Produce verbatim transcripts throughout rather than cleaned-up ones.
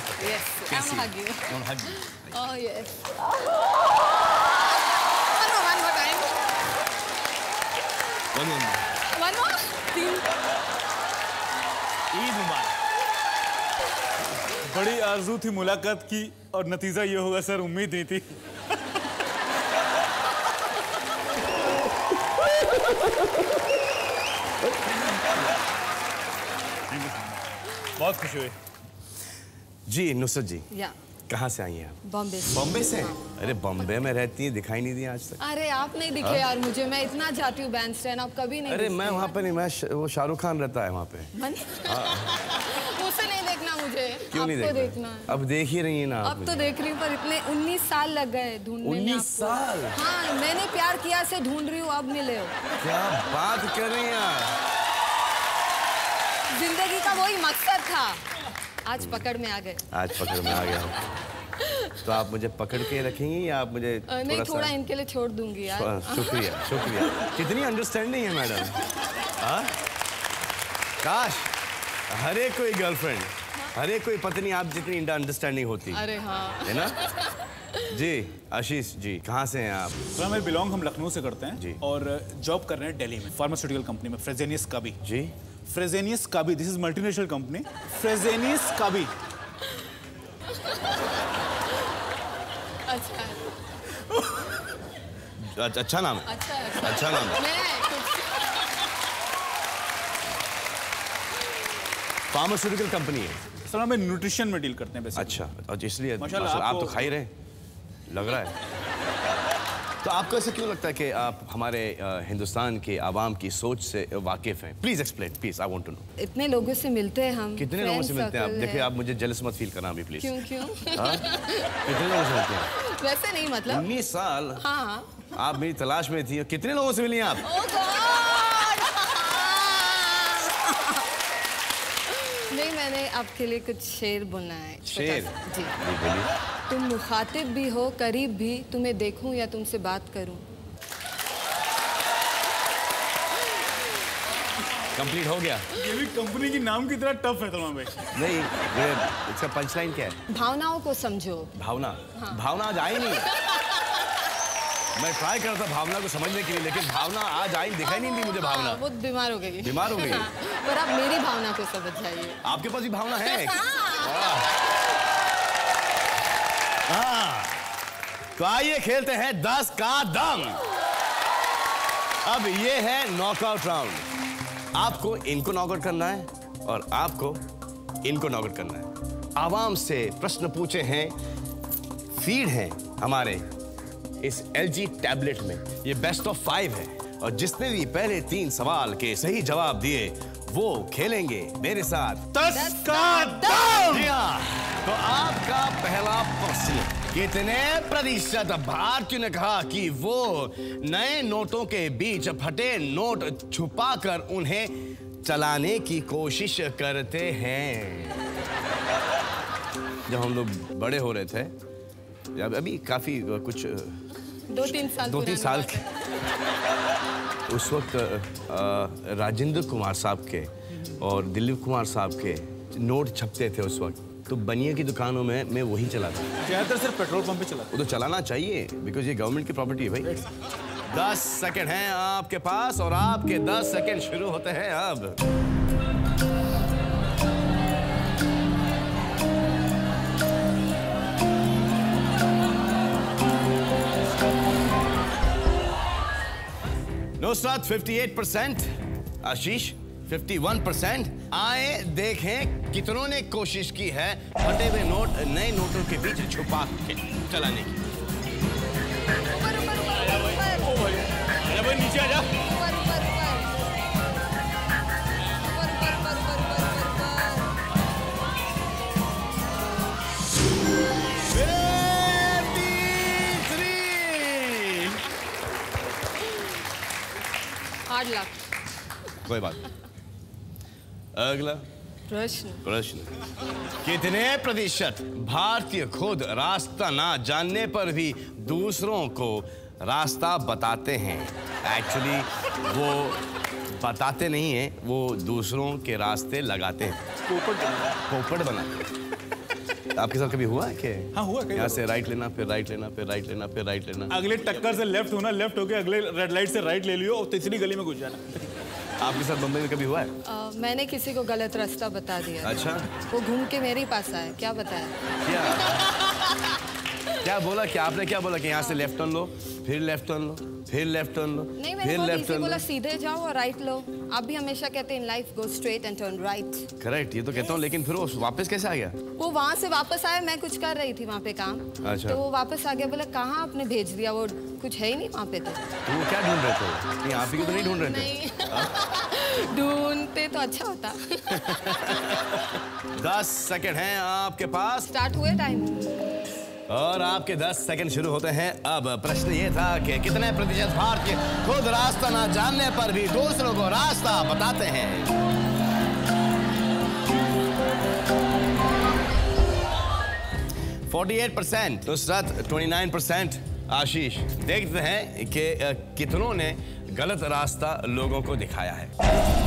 Yes. I want to hug you. I want to hug you. Oh yes. One more, one more time. One more. One more. तीन. ईद मुबारक। बड़ी आरज़ू थी मुलाकात की और नतीजा ये होगा सर, उम्मीद नहीं थी। बहुत खुशी हुई। जी नुसरत जी, या कहाँ से आई हैं आप? बॉम्बे से। बॉम्बे से? अरे बॉम्बे में रहती हैं, दिखाई नहीं दी आज तक। अरे आप नहीं दिखे यार मुझे, मैं इतना जाती हूँ बैंड स्टैंड, आप कभी नहीं। अरे मैं वहाँ पे नहीं, मैं श... वो शाहरुख खान रहता है वहाँ पे। मुझसे नहीं देखना मुझे। क्यों नहीं देखना? देखना है। अब देख ही रही है ना आप। अब तो देख रही हूँ पर इतने उन्नीस साल लग गए ढूंढने में। उन्नीस साल? हाँ मैंने प्यार किया से ढूंढ रही हूँ, अब मिले हो। क्या बात कर रही हैं आप? जिंदगी का वही मकसद था, आज पकड़ में आ गए। आज पकड़ में आ गया। तो आप मुझे पकड़ के रखेंगी या आप मुझे थोड़ा नहीं थोड़ा इनके लिए छोड़ दूंगी यार। शुक्रिया शुक्रिया। कितनी अंडरस्टैंडिंग है मैडम। हाँ काश हर एक कोई गर्लफ्रेंड, हर एक कोई पत्नी आप जितनी अंडरस्टैंडिंग होती। अरे हाँ है ना। जी आशीष जी, कहाँ से हैं आप? सर मैं बिलोंग हम लखनऊ से करते हैं जी। और जॉब कर रहे हैं दिल्ली में फार्मास्यूटिकल कंपनी में, फ्रेजेनियस काबी। जी Fresenius Kabi, this is multinational company Fresenius Kabi. अच्छा अच्छा, अच्छा नाम है। अच्छा अच्छा नाम है। फार्मास्यूटिकल कंपनी है सर, हमें न्यूट्रिशन में डील करते हैं बेसिकली। अच्छा, और इसलिए माशाल्लाह आप आपको... तो खा ही रहे लग रहा है। तो आपको ऐसा क्यों लगता है कि आप हमारे हिंदुस्तान के आवाम की सोच से वाकिफ हैं? Please explain please, I want to know. इतने लोगों से मिलते हैं हम। कितने लोगों से मिलते हैं आप? देखिए आप मुझे जेलस मत फील करना अभी प्लीज। क्यों क्यों? कितने लोगों से मिलते हैं? वैसे नहीं मतलब। उन्नीस साल हाँ आप मेरी तलाश में थी, कितने लोगों से मिली आप? oh नहीं मैंने आपके लिए कुछ शेर बोलना है। शेर? जी बोलिए। तुम मुखातिब भी हो करीब भी, तुम्हें देखूं या तुमसे बात करूं। कंप्लीट हो गया। ये भी कंपनी की नाम की तरह टफ है तमाम भाई। नहीं ये इसका पंचलाइन क्या है? भावनाओं को समझो। भावना? हाँ। भावना आज आई नहीं। मैं ट्राई करता भावना को समझने के लिए, लेकिन भावना आज आई दिखाई नहीं दी मुझे। भावना वो बीमार हो गई। बीमार हो गई। हाँ, पर आप मेरी भावना को समझ जाइए। आपके पास भी भावना है? हाँ। हाँ। तो आइए खेलते हैं दस का दम। अब ये है नॉकआउट राउंड। आपको इनको नॉकआउट करना है और आपको इनको नॉकआउट करना है। आवाम से प्रश्न पूछे हैं, फीड हैं हमारे इस एलजी टैबलेट में। ये बेस्ट ऑफ फाइव है और जिसने भी पहले तीन सवाल के सही जवाब दिए वो खेलेंगे मेरे साथ दस का दम। तो आपका पहला प्रश्न, कितने प्रतिशत भारतीयों ने कहा कि वो नए नोटों के बीच फटे नोट छुपाकर उन्हें चलाने की कोशिश करते हैं? जब हम लोग बड़े हो रहे थे, जब अभी काफी कुछ दो तीन साल दो तीन साल के उस वक्त राजेंद्र कुमार साहब के और दिलीप कुमार साहब के नोट छपते थे उस वक्त। तो बनिया की दुकानों में मैं वही चलाता। ज्यादातर सिर्फ पेट्रोल पंप पे चला। वो तो चलाना चाहिए बिकॉज ये गवर्नमेंट की प्रॉपर्टी है भाई। दस सेकंड हैं आपके पास और आपके दस सेकंड शुरू होते हैं अब। नुसरत अट्ठावन परसेंट, आशीष इक्यावन परसेंट। आए देखें कितनों ने कोशिश की है फटे हुए नोट नए नोटों के बीच छुपा के चलाने की। ऊपर ऊपर ऊपर ओ भाई आजा भाई नीचे आजा। ऊपर ऊपर ऊपर ऊपर ऊपर ऊपर आठ लाख। कोई बात। अगला प्रश्न प्रश्न, कितने प्रतिशत भारतीय खुद रास्ता ना जानने पर भी दूसरों को रास्ता बताते हैं? एक्चुअली वो बताते नहीं हैं, वो दूसरों के रास्ते लगाते हैं। पोपट पोपट बनाते हैं। आपके साथ कभी हुआ है कि हाँ हुआ कई यहाँ बार से राइट लेना फिर राइट लेना फिर राइट लेना फिर राइट लेना? अगले टक्कर से लेफ्ट होना, लेफ्ट होके अगले रेड लाइट से राइट ले लियो और तीसरी गली में घुस जाना। आपके साथ बम्बई में कभी हुआ है? आ, मैंने किसी को गलत रास्ता बता दिया। अच्छा, वो घूम के मेरे ही पास आया। क्या बताया? क्या क्या बोला? क्या आपने क्या बोला कि यहाँ से लेफ्ट टर्न लो, फिर लेफ्ट टर्न लो, फिर लेफ्ट टर्न लो, नहीं, मैंने फिर बहुत लेफ्ट इजी टर्न बोला, लो? सीधे जाओ और राइट लो। आप भी हमेशा कहते हैं in life go straight and turn right. Correct, ये तो कहता हूँ, लेकिन फिर वो वापस कैसे आ गया? वो वहाँ से वापस आया, मैं कुछ कर रही थी वहाँ पे काम। अच्छा। तो वो वापस आ गया, बोला कहाँ आपने भेज दिया, वो कुछ है ही नहीं वहाँ पे। तो तो वो क्या ढूंढ रहे थे? नहीं, आप ही को तो नहीं ढूंढ रहे थे? नहीं ढूंढते तो अच्छा होता। दस सेकंड हैं आपके पास स्टार्ट हुए टाइम। और आपके दस सेकंड शुरू होते हैं अब। प्रश्न ये था कि कितने प्रतिशत भारतीय खुद रास्ता ना जानने पर भी दूसरों को रास्ता बताते हैं? अड़तालीस परसेंट नुसरत, उनतीस परसेंट आशीष। देखते हैं कि अ, कितनों ने गलत रास्ता लोगों को दिखाया है।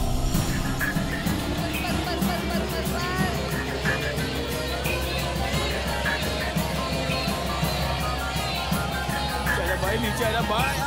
चलो भाई नीचे आजा भाई।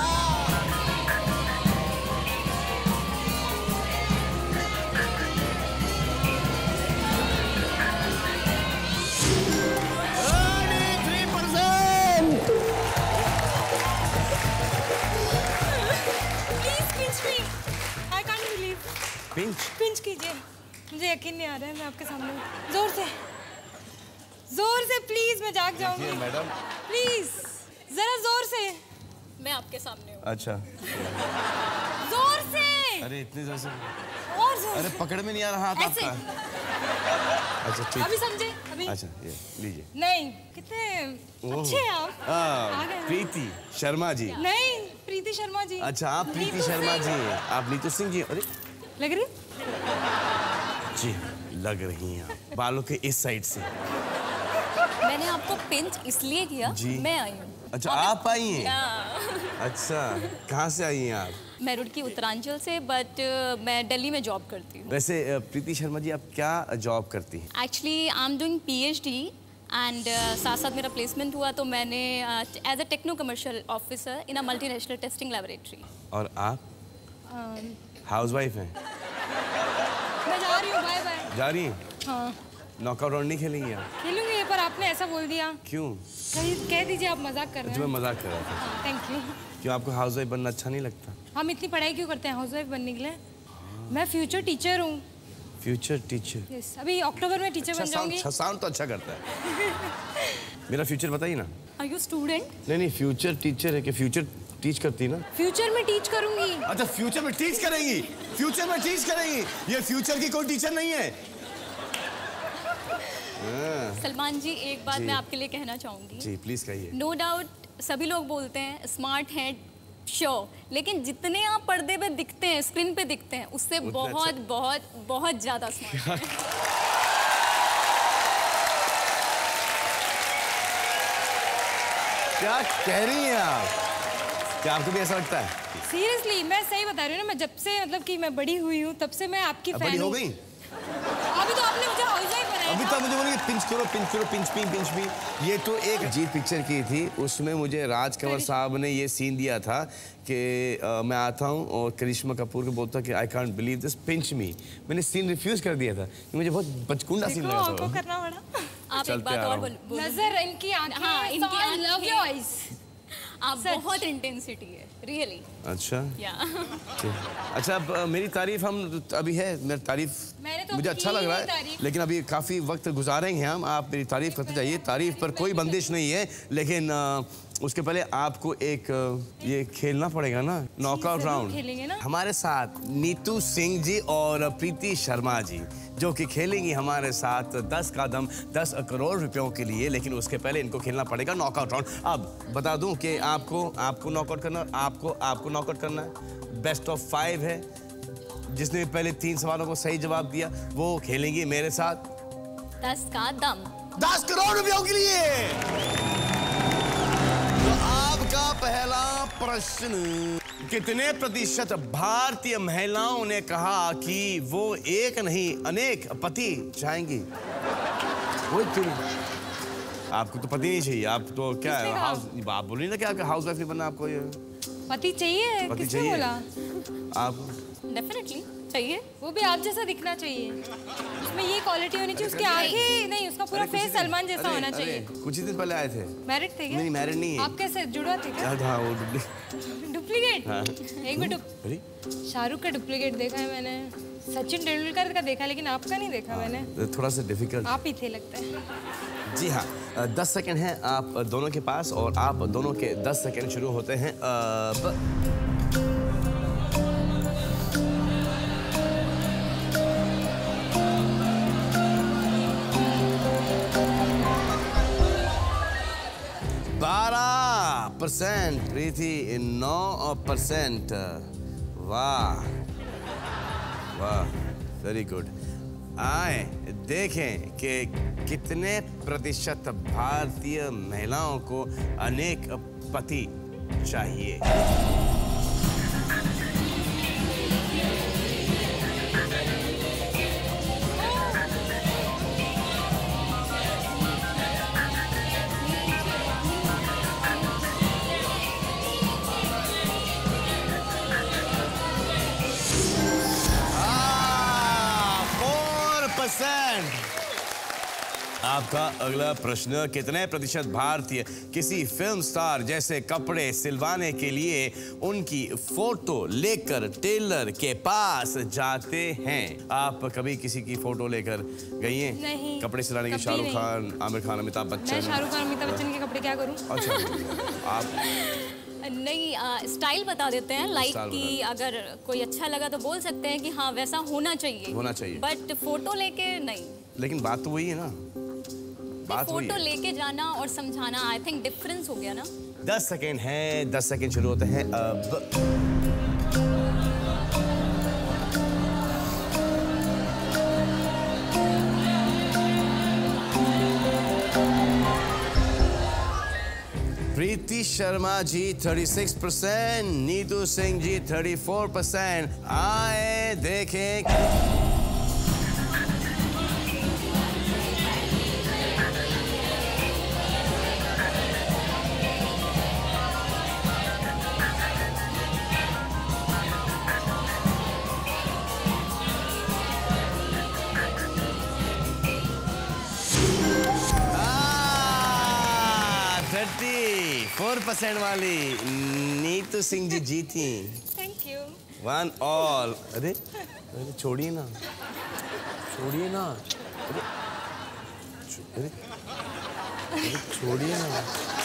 पिंच पिंच कीजिए, मुझे यकीन नहीं आ रहा है मैं आपके सामने। जोर से, जोर से प्लीज, मैं जाग जाऊंगी। मैडम प्लीज जरा जोर से, मैं आपके सामने हूँ। अच्छा, जोर से, अरे इतनी जोर से, और जोर अरे से। पकड़ में नहीं आ रहा हाथ ऐसे। आपका। अच्छा ठीक, अभी समझे? अभी अच्छा ये लीजिए। नहीं, कितने ओह। अच्छे हैं आप। हाँ, आ गए। प्रीति शर्मा जी। नहीं, प्रीति शर्मा जी। अच्छा, आप प्रीति नीतू शर्मा सिंह। जी हैं। आप नीतू सिंह जी। अरे लग रही? जी लग रही हैं आप। बालों के इस साइड से। मैंने आपको पिंच इसलिए किया, जी। मैं आई हूँ। अच्छा, आप आई हैं? हाँ। अच्छा, कहाँ से आई हैं आप? मैं रुड़की उत्तरांचल से, बट मैं दिल्ली में जॉब करती हूँ। वैसे अ, प्रीति शर्मा जी, आप क्या जॉब करती हैं? Actually I am doing PhD and साथ साथ मेरा प्लेसमेंट हुआ, तो मैंने as a techno commercial officer in a multinational testing laboratory. और आप हाउसवाइफ हैं? मैं जा रही हूँ, बाय बाय। जा रही हैं? हाँ, नॉकआउट राउंड नहीं खेलेंगी आप? खेलूंगी, पर आपने ऐसा बोल दिया। क्यों? कहीं कह दीजिए आप मजाक कर रहे अच्छा, मैं हैं। मजाक कर रहा था। Thank you. क्यों, आपको हाउसवाइफ बनना अच्छा नहीं लगता? हम इतनी पढ़ाई क्यों करते हैं हाउसवाइफ बनने के लिए? मैं फ्यूचर टीचर हूँ। Future teacher? यस, अभी अक्टूबर में टीचर अच्छा बन साउंड, जाऊंगी। अच्छा साउंड तो अच्छा करता है। मेरा फ्यूचर बताइए ना। Are you student? नहीं नहीं, फ्यूचर टीचर है कि फ्यूचर टीच करती है ना? फ्यूचर में टीच करूंगी। अच्छा, फ्यूचर में टीच करेंगी? फ्यूचर में टीच करेंगी? ये फ्यूचर की कोई टीचर नहीं है। सलमान जी, एक बात जी। मैं आपके लिए कहना चाहूँगी। जी प्लीज कहिए। नो डाउट सभी लोग बोलते हैं स्मार्ट हैं, श्योर, लेकिन जितने आप पर्दे पे दिखते हैं, स्क्रीन पे दिखते हैं, उससे उतना बहुत अच्छा। बहुत बहुत ज़्यादा स्मार्ट हैं। क्या कह रही हैं आप? क्या आपको भी ऐसा लगता है? सीरियसली, मैं सही बता रही हूँ ना, मैं जब से मतलब कि मैं बड़ी हुई हूँ तब से मैं आपकी अब फैन बड़ी हो हूँ। गई? अभी तो आपने मुझे हाउसवाइफ बनाया अभी था। तो मुझे बोलेंगे पिंच करो पिंच करो पिंच पी पिंच पी। ये तो एक जीत पिक्चर की थी, उसमें मुझे राज कंवर साहब ने ये सीन दिया था कि अ, मैं आता हूँ और करिश्मा कपूर को बोलता कि I can't believe this, pinch me. मैंने सीन रिफ्यूज कर दिया था, मुझे बहुत बचकुंडा सीन देखो, लगा आपको था। करना पड़ा। आप एक चलते बात आ रहा और हूँ। बोल बोल- नजर, इनकी आंखें, हाँ, इनकी I love आंखें। your eyes। आप सच। बहुत इंटेंसिटी है, रियली। अच्छा या ठीक। अच्छा, अब अ, मेरी तारीफ हम अभी है, मेरी तारीफ मैंने तो मुझे अपनी अच्छा लग रहा ही है, तारीफ। लेकिन अभी काफ़ी वक्त गुजारेंगे हम। आप मेरी तारीफ करते जाइए, तारीफ पर कोई बंदिश नहीं है, लेकिन अ, उसके पहले आपको एक अ, ये खेलना पड़ेगा ना, नॉकआउट जरूर राउंड। खेलेंगे ना। हमारे साथ नीतू सिंह जी और प्रीति शर्मा जी, जो कि खेलेंगी हमारे साथ दस कदम दस करोड़ रुपयों के लिए, लेकिन उसके पहले इनको खेलना पड़ेगा नॉकआउट राउंड। अब बता दूं कि आपको आपको नॉकआउट करना आपको आपको नॉकआउट करना है। बेस्ट ऑफ फाइव है, जिसने पहले तीन सवालों को सही जवाब दिया वो खेलेंगी मेरे साथ दस का दम। दस करोड़ रुपयों के लिए। तो आपका पहला प्रश्न, कितने प्रतिशत भारतीय महिलाओं ने कहा कि वो एक नहीं अनेक पति चाहेंगी? कोई क्यों आपको तो पति नहीं चाहिए, आप तो क्या है हाउस, आप बोल रही ना कि आपका हाउस वाइफ नहीं बनना आपको, ये पति चाहिए? पति किसने चाहिए बोला? आप डेफिनेटली चाहिए। वो भी आप जैसा दिखना चाहिए, उसमें ये क्वालिटी होनी चाहिए, उसकी आंखें नहीं, उसका पूरा फेस सलमान जैसा होना चाहिए। कुछ ही दिन पहले आए थे। मैरिड थे क्या? नहीं मैरिड नहीं है। आप कैसे जुड़ा थे क्या? हाँ वो डुप्लीकेट। डुप्लीकेट? हाँ। एक मिनट, शाहरुख का डुप्लीकेट देखा है मैंने, सचिन तेंदुलकर का देखा, लेकिन आपका नहीं देखा मैंने। थोड़ा सा डिफिकल्ट। आप ही थे लगता है। जी हाँ, दस सेकंड हैं आप दोनों के पास और आप दोनों के दस सेकंड शुरू होते हैं अब। बारह परसेंट प्रीति, नौ परसेंट। वाह वाह, वेरी गुड। आए देखें कि कितने प्रतिशत भारतीय महिलाओं को अनेक पति चाहिए। आपका अगला प्रश्न, कितने प्रतिशत भारतीय किसी फिल्म स्टार जैसे कपड़े सिलवाने के लिए उनकी फोटो लेकर टेलर के पास जाते हैं? आप कभी किसी की फोटो लेकर गई हैं? नहीं, कपड़े सिलाने के? शाहरुख खान, आमिर खान, अमिताभ बच्चन। मैं शाहरुख खान, अमिताभ बच्चन के कपड़े क्या करूं? अच्छा आप नहीं, स्टाइल बता देते हैं, लाइक कि अगर कोई अच्छा लगा तो बोल सकते हैं कि हाँ वैसा होना चाहिए, होना चाहिए, बट फोटो लेके नहीं। लेकिन बात तो वही है ना, बात वही फोटो है। लेके जाना और समझाना, आई थिंक डिफरेंस हो गया ना। दस सेकेंड है, दस सेकेंड शुरू होते हैं अब। प्रीति शर्मा जी छत्तीस परसेंट, नीतू सिंह जी चौंतीस परसेंट। आए देखें फोर परसेंट वाली नीतू सिंह जी जीती। Thank you. One all. अरे अरे छोड़िए ना, छोड़िए ना, अरे अरे छोड़िए ना।